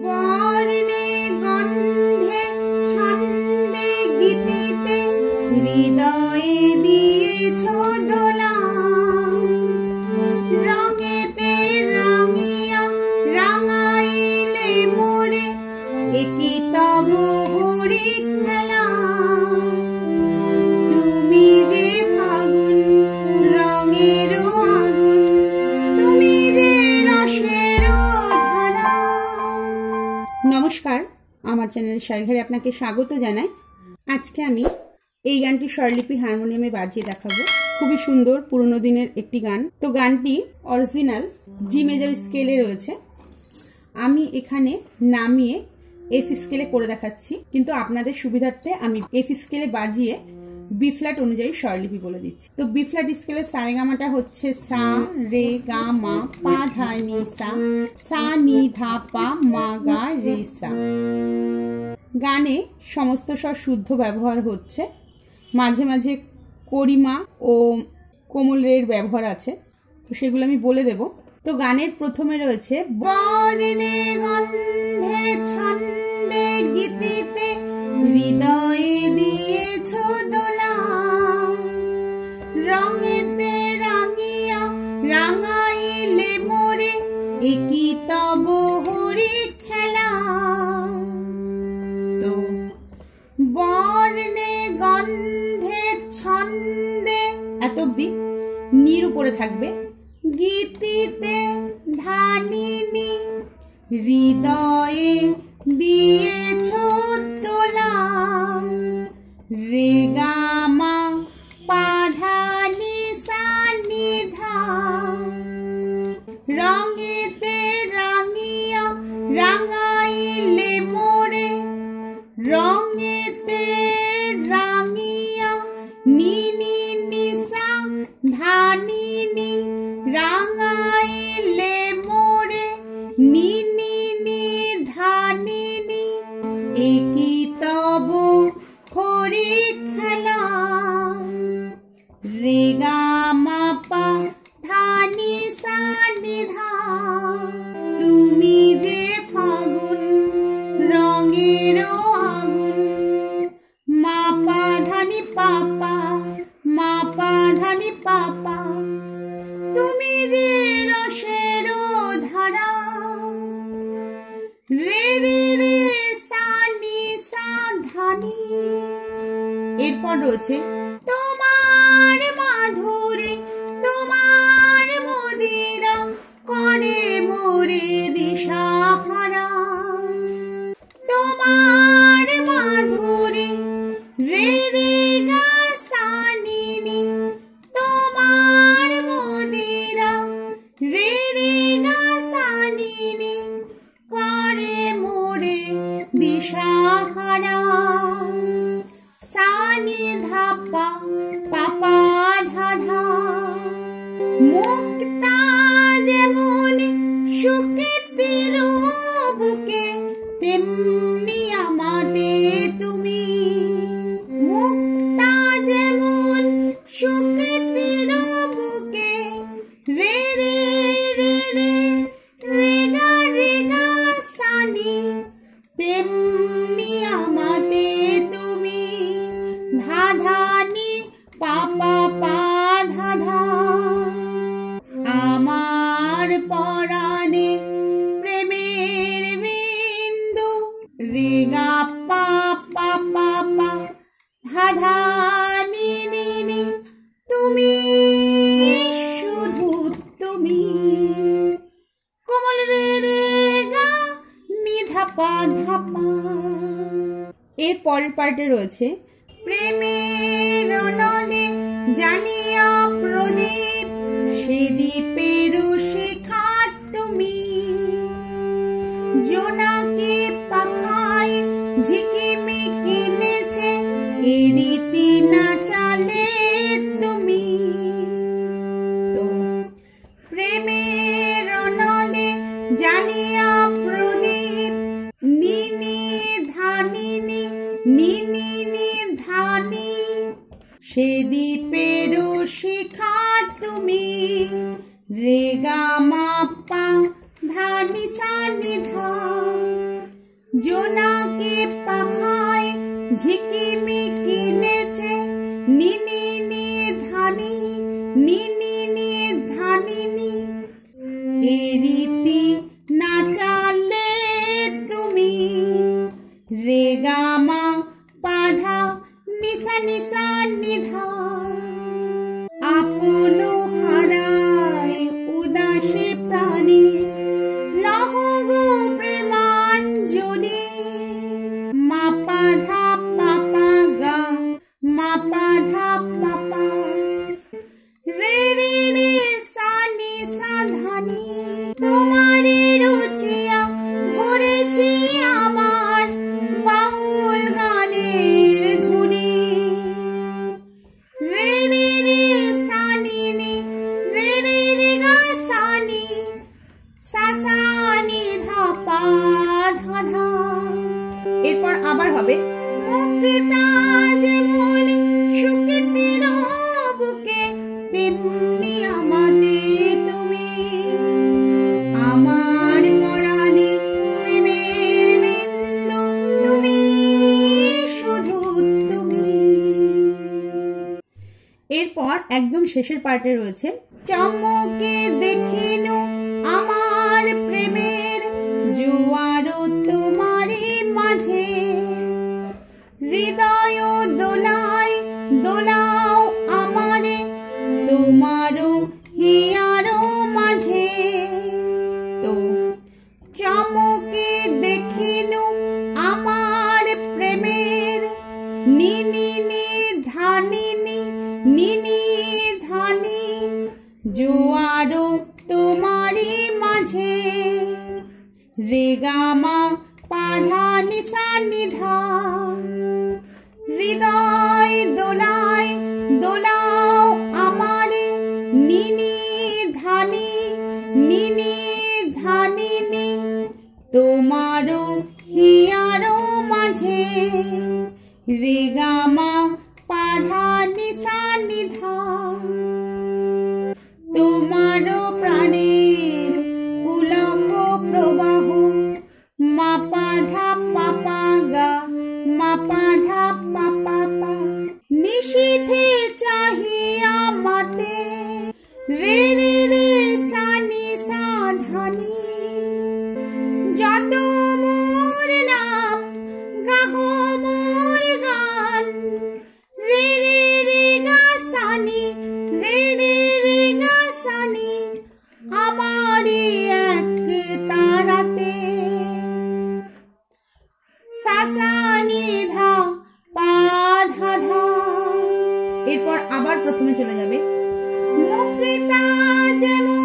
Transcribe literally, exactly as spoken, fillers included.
বর্ণে গন্ধে ছন্দে গীতিতে হৃদয়ে দিয়েছ দোলা, রঙেতে রাঙিয়া রাঙাইলে মোরে একই তব হরি খেলা। তুমি যে ফাগুন রঙের আগুন, তুমি যে রসের ধারা। নমস্কার, আমার চ্যানেল স্বর ঘরে আপনাকে স্বাগত জানাই। আজকে আমি এই গানটি স্বরলিপি হারমোনিয়ামে বাজিয়ে দেখাবো। খুবই সুন্দর পুরনো দিনের একটি গান। তো গানটি অরিজিনাল জি মেজর স্কেলে রয়েছে। আমি এখানে নামিয়ে এফ স্কেলে করে দেখাচ্ছি, কিন্তু আপনাদের সুবিধার্থে আমি এফ স্কেলে বাজিয়ে বি ফ্ল্যাট অনুযায়ী স্বরলিপি বলে দিচ্ছি। তো বি ফ্ল্যাট স্কেলের সারেগামাটা হচ্ছে সা রে গা মা পা ধা নি সা, সা নি ধা পা মা গা রে সা। গানে সমস্ত স্বর শুদ্ধ ব্যবহার হচ্ছে, মাঝে মাঝে করিমা ও কোমলের ব্যবহার আছে, তো সেগুলো আমি বলে দেব। তো গানের প্রথমে রয়েছে বর্ণে গন্ধে ছন্দে গীতিতে হৃদয়ে দিয়েছ দোলা, রঙেতে রাঙিয়া রাঙাইলে মোরে একই তব হরি খেলা। তো বর্ণে গন্ধে ছন্দে এত অব্দি নির উপরে থাকবে, গীতিতে ধানিনি হৃদয়ে দিয়েছ তোলা, রে গা মা পা ধা নি সা নি ধা, রঙেতে রাঙিয়া রাঙাইলে মোরে, রঙেতে রাঙিয়া নি নি নি সা ধা নি নি, রাঙাইলে মোরে নি নি নি ধা নি নি, একই তব হরি খেলা। রে গা মা পা ধা নি সা নি ধা, তুমি যে ফাগুন রঙের আগুন, মা পা ধা নি পা পা মা পা ধা নি পা পা, তুমি যে রসের ধারা। রে রে রে সা নি সা ধা নি। এরপর রয়েছে তোমার মাধুরী তোমার মদিরা করে মোরে দিশাহারা, তোমার মাধুরী রে রে গা সা নি নি, তোমার মদিরা রে রে গা সা নি নি, করে মোরে দিশাহারা। সা নি ধা পা পা পা ধা ধা, মুক্তা যেমন সুখের বুকে তেমনি আমাদের তুমি, মুক্তা যেমন সুখের বুকে, রে রে রে রে রে গা রে গা সা নি, তেমনি আমাদের তুমি, ধা ধা নি পা পা পা ধা ধা। আমার পরাণে প্রেমের বিন্দু, রে গা পা পা পা পা ধা ধা নি নি নি, তুমি শুধু তুমি, কোমল রে রে গা নি ধা পা ধা পা। এর পরের পার্টে রয়েছে প্রেমের নলে জানিয়া প্রদীপ, সে দ্বীপের শিখা তুমি, জোনাকে পাখায় ঝিকিমিকি নেচে এ রীতি না চালে তুমি। তো প্রেমের নলে জানিয়া প্রদীপ, নি নি ধা নি নি নি নি নি ধা নি, সে দ্বীপের শিখা তুমি, রে গা মা পা धा नि सा नि धा। জোনাকে পাখায় ঝিকিমিকি নেচে নিনি নি ধানি নিনি নি ধানিনি। এ রীতি না চালে তুমি রে গা মা পাধা নিসা নিসা নিধা। আপন হারায় উদাসী প্রাণী লহ গো প্রেমাঞ্জলি। মা পাধা পাপা গা মা পাধা পাপা রে রে রে সা নি সা ধানি। তোমারে রুচিয়া ভরেছি আমার বাউল গানের ঝুলি। রে রে রে সা নি নি রে রে রে গা সা নি সা সা নি ধা পা ধা ধা। এরপর আবার হবে মুক্তা যেমন সুখের বুকে তেমনি আমাদের তুমি। আমার পরাণে প্রেমের বিন্দু তুমি শুধু তুমি। এরপর একদম শেষের পার্টে রয়েছে চমকে দেখিনু আমার প্রেমের জোয়ার তোমারে মাঝে। হৃদয় দোলায় দোলাও আমারে তোমারও হিয়ারও মাঝে। তো চমকে দেখিনু আমার প্রেমের নিনি নি ধানিনি নিনি ধানি জোয়ারও তোমারি মাঝে। রে গা মা পাধা নিসা নিধা। হৃদয় দোলায় দোলাও আমারে নিনি ধানি নিনি ধানিনি তোমারও হিয়ারও মাঝে। রে গা মা পাধা নিসা নিধা। তোমারও প্রাণের পুলক প্রবাহ মা পাধা পাপা গা মা পাধা পাপা পা। নিশীথে চাহিয়া মাতে রে রে রে সা নি সা ধানি। যত মোর নাম গাহ মোর গান রে রে রে গা সা নি রে রে রে গা সা নি। আমারি এক তারাতে সা সা নি ধা পা ধা ধা। এরপর আবার প্রথমে চলে যাবে মুক্তা যেমন